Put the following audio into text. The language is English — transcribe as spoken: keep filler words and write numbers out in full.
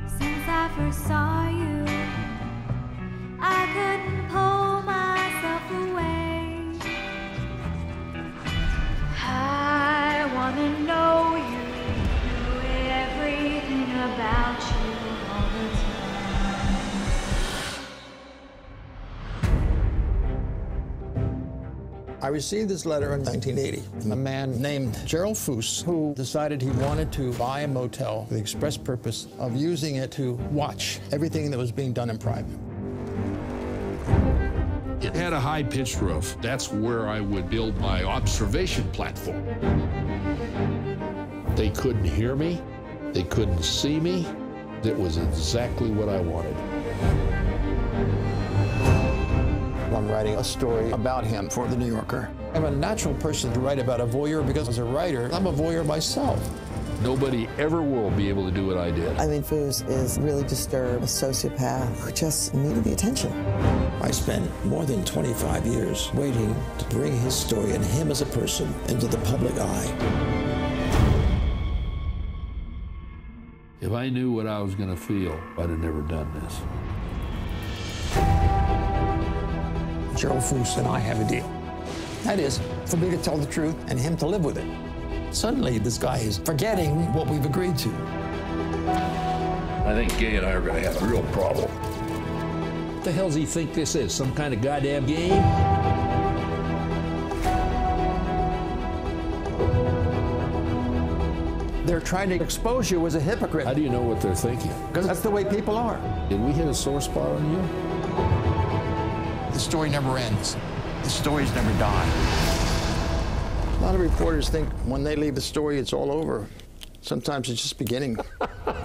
Since I first saw you, I couldn't pull myself away. I wanna know you, know everything about you all the time. I received this letter in nineteen eighty from a man named Gerald Foos, who decided he wanted to buy a motel for the express purpose of using it to watch everything that was being done in private. It had a high-pitched roof. That's where I would build my observation platform. They couldn't hear me. They couldn't see me. That was exactly what I wanted. I'm writing a story about him for The New Yorker. I'm a natural person to write about a voyeur because as a writer, I'm a voyeur myself. Nobody ever will be able to do what I did. I mean, Foos is really disturbed, a sociopath who just needed the attention. I spent more than twenty-five years waiting to bring his story and him as a person into the public eye. If I knew what I was going to feel, I'd have never done this. Gerald Foos and I have a deal. That is, for me to tell the truth and him to live with it. Suddenly, this guy is forgetting what we've agreed to. I think Gay and I are going to have a real problem. What the hell does he think this is? Some kind of goddamn game? They're trying to expose you as a hypocrite. How do you know what they're thinking? Because that's the way people are. Did we hit a sore spot on you? The story never ends. The stories never die. A lot of reporters think when they leave the story, it's all over. Sometimes it's just beginning.